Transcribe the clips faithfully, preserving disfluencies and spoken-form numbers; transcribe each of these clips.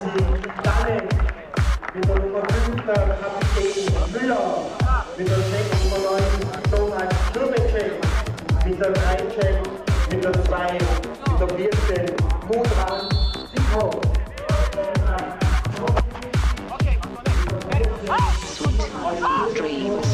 Danne mit der Nummer fünf, der Kapitän Müller, mit der sechs Nummer neun, Thomas Schubecek, mit der drei Check, mit der zwei, mit der vierzehn, Mudran Sipo. Sweet dreams.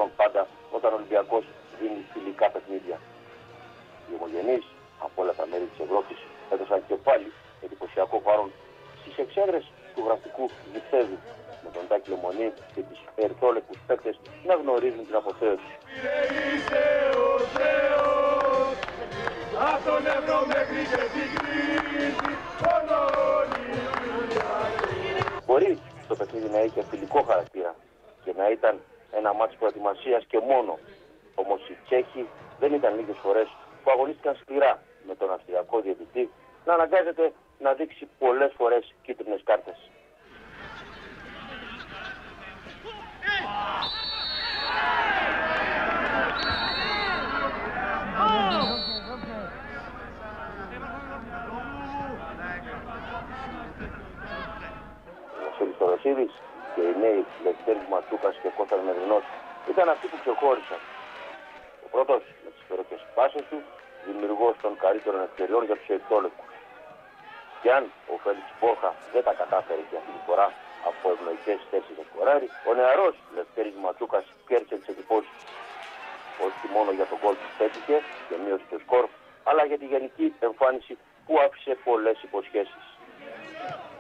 σχεδόν πάντα όταν ο Ολυμπιακός δίνει φιλικά παιχνίδια. Οι ομογενείς από όλα τα μέρη της Ευρώπης έδωσαν και πάλι εντυπωσιακό παρόν στις εξέδρες του γραφικού γηπέδου, με τον Τάκη Λεμονή και τις ερθόλεπους παίκτες να γνωρίζουν την αποθέωση. Μπορεί το παιχνίδι να είχε φιλικό χαρακτήρα και να ήταν ένα μάτς προετοιμασίας και μόνο. Όμως οι Τσέχοι δεν ήταν λίγες φορές που αγωνίστηκαν σκληρά με τον αυστριακό διαιτητή να αναγκάζεται να δείξει πολλές φορές κίτρινες κάρτες. Ο Βασίλης και οι νέοι Λευτέρης Ματσούκας και Κώστας Μεδρινός ήταν αυτοί που ξεχώρισαν. Ο πρώτος με τις υπέροχες πάσες του, δημιουργός των καλύτερων ευκαιριών για τους ερυθόλεπους. Και αν ο Φέλιξ Μπόρχα δεν τα κατάφερε και αυτή τη φορά από ευνοϊκές θέσεις να σκοράρει, ο νεαρός Λευτέρης Ματσούκας κέρδισε τις εντυπώσεις. Όχι μόνο για τον γκολ που πέτυχε και μείωσε το σκορ, αλλά για τη γενική εμφάνιση που άφησε πολλές υποσχέσεις.